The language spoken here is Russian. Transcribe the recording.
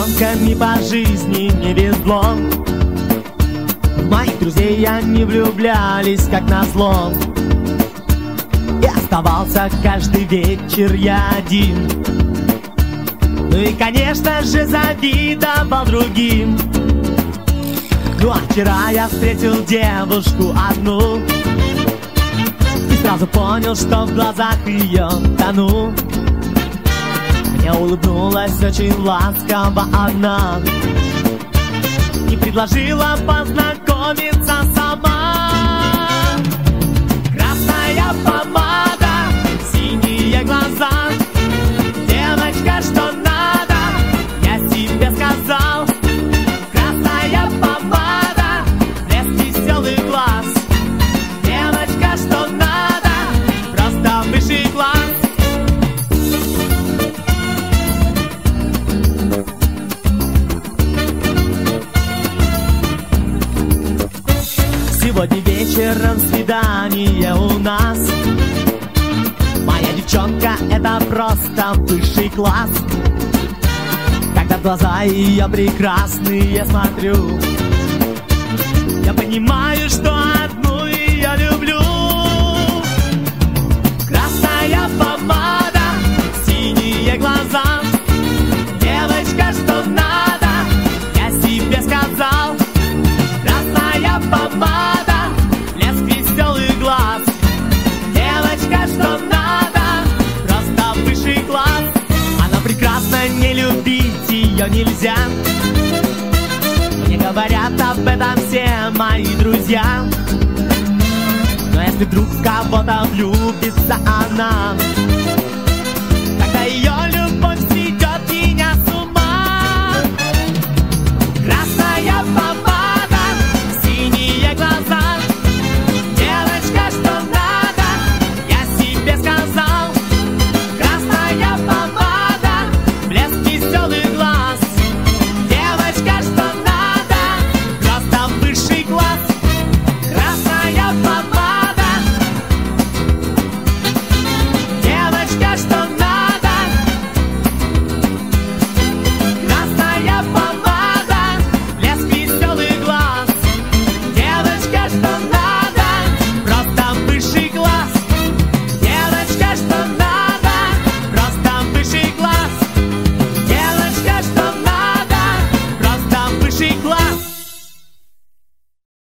девчонками по жизни не везло. В моих друзей они влюблялись как назло. И оставался каждый вечер я один. Ну и, конечно же, завидовал другим. Ну а вчера я встретил девушку одну и сразу понял, что в глазах ее тону. Мне улыбнулась очень ласково она и предложила познакомиться сама. Красная помада, синие глаза, девочка, что надо, я себе сказал. Красная помада, блеск веселый глаз, девочка, что надо, просто высший класс. Сегодня вечером свидание у нас. Моя девчонка — это просто высший класс. Когда в глаза ее прекрасные смотрю, я понимаю, что одну ее люблю. Красная помада, синие глаза, девочка, что надо, я себе сказал. Красная помада, блеск веселый глаз, девочка, что надо, просто высший класс. Она прекрасна, не любить ее нельзя. Мне говорят об этом все мои друзья. Но если вдруг в кого-то влюбится она,